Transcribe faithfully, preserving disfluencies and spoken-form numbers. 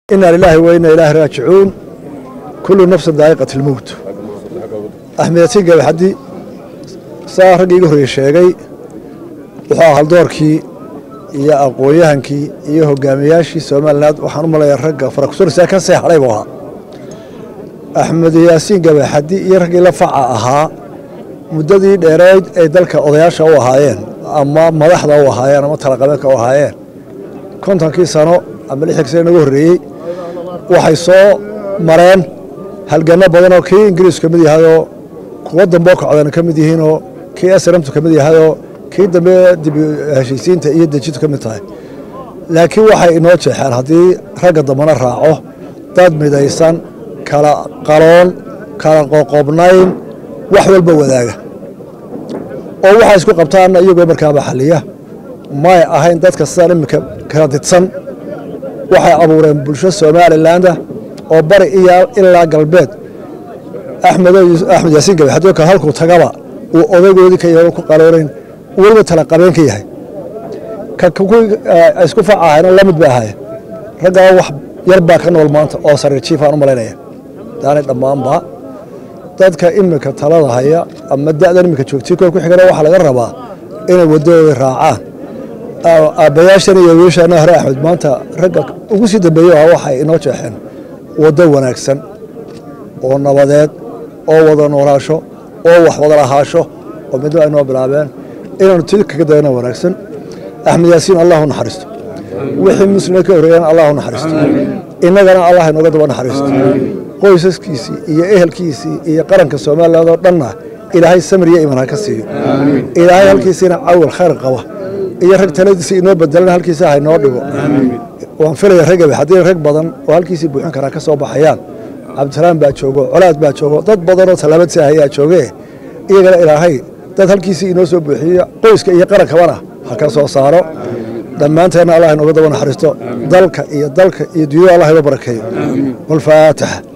إنا لله وإنا إليه راجعون كل نفس ذائقة الموت أحمد قال حدي صار رجيله الشيء وحال دوركي يا أقوياءنكي يا هجامياشي سومالناد وحنم الله يرجع فركسور ساكن سيح عليها أحمد ياسين قال حدي يرجع لفعها مدة دراج ذلك أضياش أو هاين أما ما لحظة أو هاين أما تلقبك أو هاين كنت كي سنة أما لحق سنة وهري waxay soo mareen halgana badan oo kii Ingiriis ka mid yahay kuwa dambe oo kacdan ka mid yihiin oo kii asramtu ka mid yahay oo kii dambe dib heshiisiinta iyo dajinta ka mid tahay laakiin waxay inoo jeexaan hadii ragga damana raaco dad midaysan kala qaroon kala qoqobnayn wax walba wadaaga oo waxa isku qabtaan iyagoo markaa xaliya ma ahayn dadka sidaan imika kala didsan waxay abuureen bulsho Soomaaliland oo bari iyo ilaa galbeed Axmed Axmed Yaasiin Gabe hadoo ka halku tagaba oo odagoodii ka yahay ku qaloorin waliba tala qabeen ka yahay ka ku isku faacayna la mid baahay raga wax yar baa ka nool maanta oo sare chief aan u maleynaya daanay dhamaanba dadka imika talada haya ama da'dan imika joogtay ku xigana waxa laga rabaa inay wadooda raacaan abayaashan iyo wiishana hore Axmed maanta ragga ugu sii dambeeyay waxa inoo jeexeen wado wanaagsan oo nabadeed oo wada noolaasho oo wax wada lahaasho oo mid ay noo bilaabeen inaan tilka ka dayna wanaagsan Axmed Yaasiin Allahu naxariisto wixii muslimka ka horeeyaan Allahu naxariisto inagana Allah inooga daba naxariisto qoysaskiisi iyo ehelkiisi iyo qaranka Soomaaliland oo dhanna Ilaahay samriye iimaan ka siiyo Ilaahay halkiisina awal khayr qaba iyo rag taladiisa inoo bedelan halkiisa ay noo dhigo waan filay ragga hadii rag badan oo halkiisa buuxin kara ka soo baxayaan Cabdisalaam baa joogo colaad baa joogo dad badan oo talaabad si ayaa joogay iyagana Ilaahay dad halkiisa inoo soo buuxiyo qoyska iyo qarankabana ha ka soo saaro dhamaanteena Allah inoo daba naxariisto dalka iyo dalka iyo dunida Allah inoo barakeeyo wal faataha